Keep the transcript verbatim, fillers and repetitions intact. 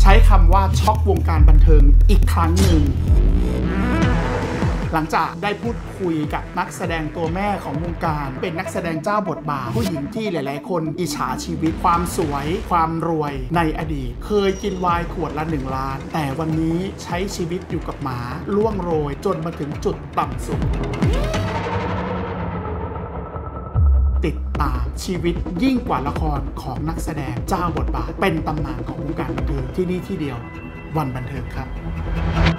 ใช้คำว่าช็อกวงการบันเทิงอีกครั้งหนึ่งหลังจากได้พูดคุยกับนักแสดงตัวแม่ของวงการเป็นนักแสดงเจ้าบทบาทผู้หญิงที่หลายๆคนอิจฉาชีวิตความสวยความรวยในอดีตเคยกินไวน์ขวดละหนึ่งล้านแต่วันนี้ใช้ชีวิตอยู่กับหมาล่วงโรยจนมาถึงจุดต่ำสุดติดตามชีวิตยิ่งกว่าละครของนักแสดงเจ้าบทบาทเป็นตำนานของวงการบันเทิงที่นี่ที่เดียววันบันเทิงครับ